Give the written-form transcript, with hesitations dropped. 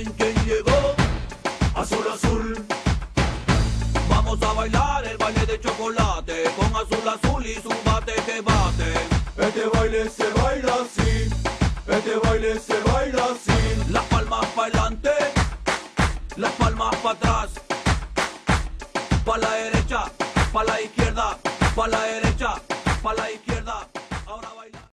¿Quién llegó? Azul, azul. Vamos a bailar el baile de chocolate con azul, azul y su bate que bate. Este baile se baila así, este baile se baila así. Las palmas para adelante, las palmas para atrás. Pa' la derecha, pa' la izquierda, pa' la derecha, pa' la izquierda.